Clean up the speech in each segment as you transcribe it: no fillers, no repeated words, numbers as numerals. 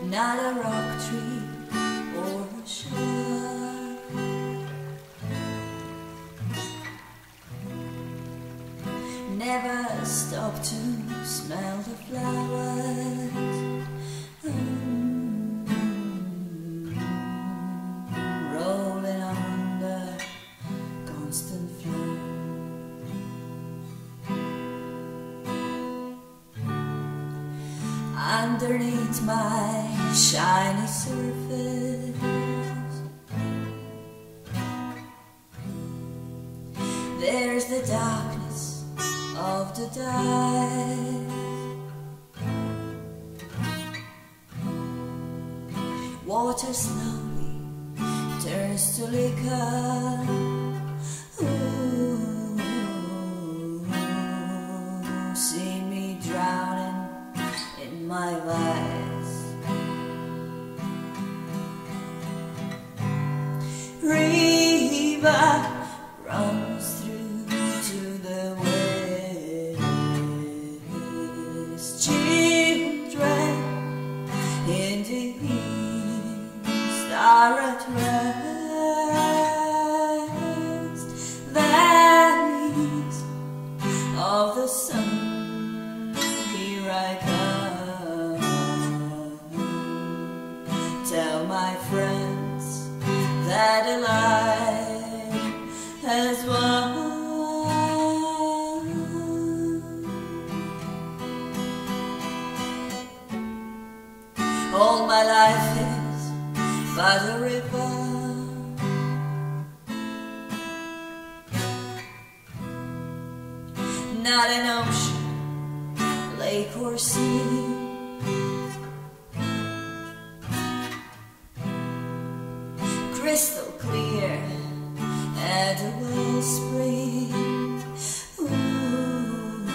not a rock tree or a shrub. Never stop to smell the flowers. Rolling on the constant flow. Underneath my shiny surface, there's the darkness of the dive. Water slowly turns to liquor. Ooh, see me drowning in my vice. River runs through to the west. Children in the east are at rest. Valleys of the sun, here I come. Tell my friends that a life has won. All my life is by the river, not an ocean, lake or sea. Crystal clear at the wellspring. Ooh,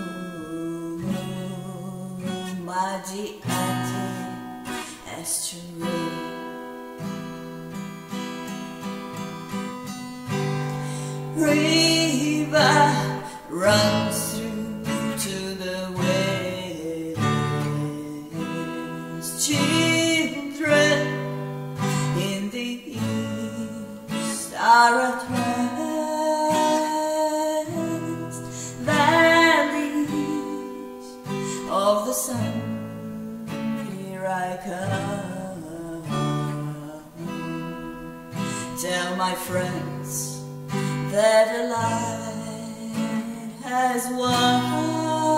my j.r.august estuary. River runs through to the west. Children in the east are at rest. Valleys of the sun, here I come. Tell my friends that a light has won.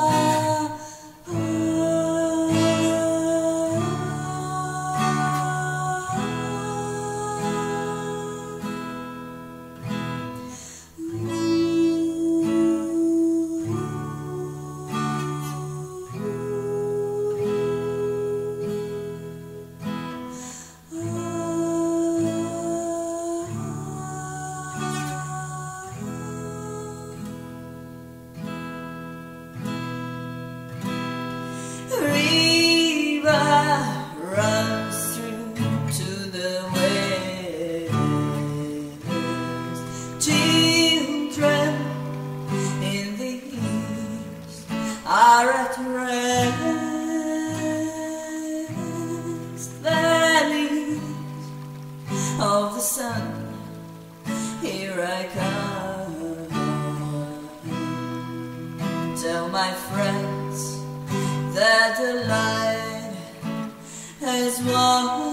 Runs through to the west. Children in the east are at rest. Valleys of the sun, here I come. Tell my friends that the light has won.